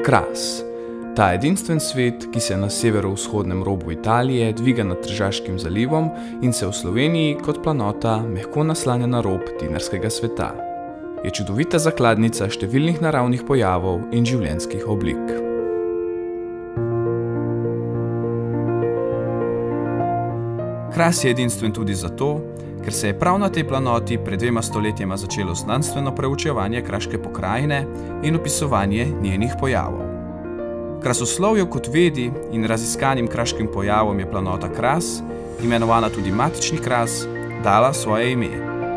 Kras. Ta edinstven svet, ki se na severovzhodnem robu Italije dviga nad Tržaškim zalivom in se v Sloveniji kot planota mehko naslanja na rob dinarskega sveta, je čudovita zakladnica številnih naravnih pojavov in življenjskih oblik. Kras je edinstven tudi zato, ker se je prav na tej planoti pred 2 stoletjema začelo znanstveno preučevanje kraške pokrajine in opisovanje njenih pojavov. Krasoslovju kot vedi in raziskanim kraškim pojavom je planota Kras, imenovana tudi matični Kras, dala svoje ime.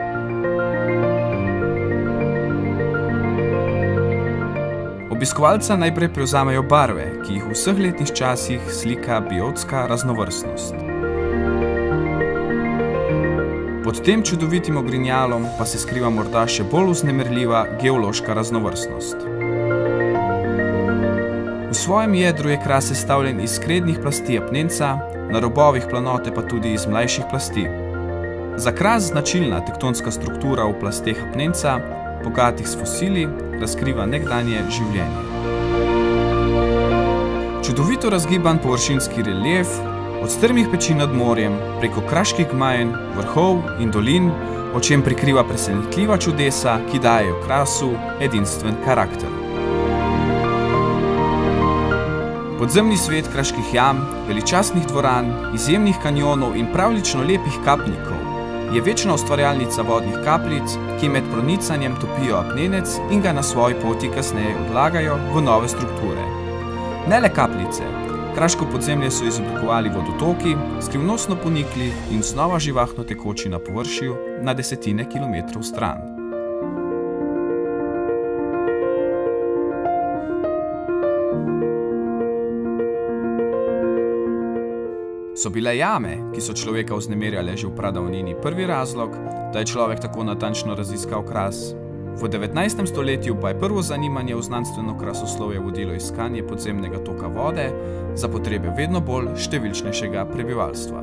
Obiskovalca najprej prevzamejo barve, ki jih v vseh letnih časih slika biotska raznovrstnost. Pod tem čudovitim ogrinjalom pa se skriva morda še bolj vznemirljiva geološka raznovrstnost. V svojem jedru je Kras sestavljen iz skrednih plasti apnenca, na robovih planote pa tudi iz mlajših plasti. Za Kras značilna tektonska struktura v plasteh apnenca, bogatih s fosili, razkriva nekdanje življenje. Čudovito razgiban površinski relief, od strmih peči nad morjem, preko kraških gmajn, vrhov in dolin, o čem prikriva presenetljiva čudesa, ki dajejo Krasu edinstven karakter. Podzemni svet kraških jam, veličastnih dvoran, izjemnih kanjonov in pravlično lepih kapnikov je večna ustvarjalnica vodnih kapljic, ki med pronicanjem topijo apnenec in ga na svoji poti kasneje odlagajo v nove strukture. Ne le kapljice, kraško podzemlje so izoblikovali vodotoki, skrivnostno ponikli in znova živahno tekoči na površju na desetine kilometrov stran. So bile jame, ki so človeka vznemirjale že v pradavnini, prvi razlog, da je človek tako natančno raziskal Kras. V 19. stoletju pa je prvo zanimanje v znanstveno krasoslovje vodilo iskanje podzemnega toka vode za potrebe vedno bolj številčnejšega prebivalstva.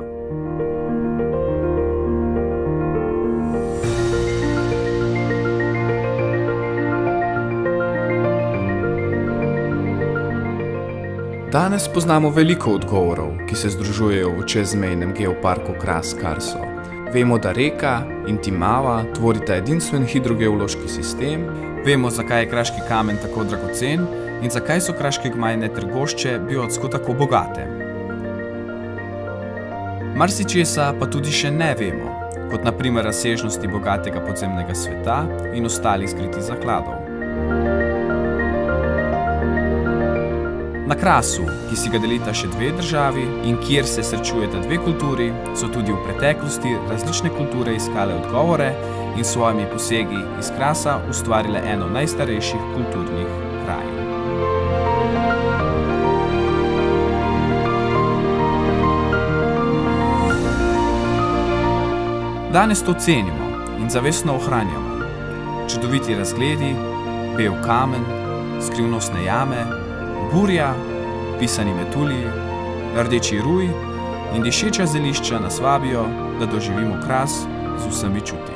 Danes poznamo veliko odgovorov, ki se združujejo v čezmejnem geoparku Kras-Karso. Vemo, da reka in Timava tvorita edinstven hidrogeološki sistem, vemo, zakaj je kraški kamen tako dragocen in zakaj so kraške gmajne ter gošče biotsko tako bogate. Marsičesa pa tudi še ne vemo, kot na primer razsežnosti bogatega podzemnega sveta in ostalih skritih zakladov. Na Krasu, ki si ga delita še 2 državi in kjer se srečujeta 2 kulturi, so tudi v preteklosti različne kulture iskale odgovore in s svojimi posegi iz Krasa ustvarile eno najstarejših kulturnih krajin. Danes to cenimo in zavestno ohranjamo. Čudoviti razgledi, bel kamen, skrivnostne jame, burja, pisani metulji, rdeči ruj in dišeča zelišča nas vabijo, da doživimo Kras z vsemi čuti.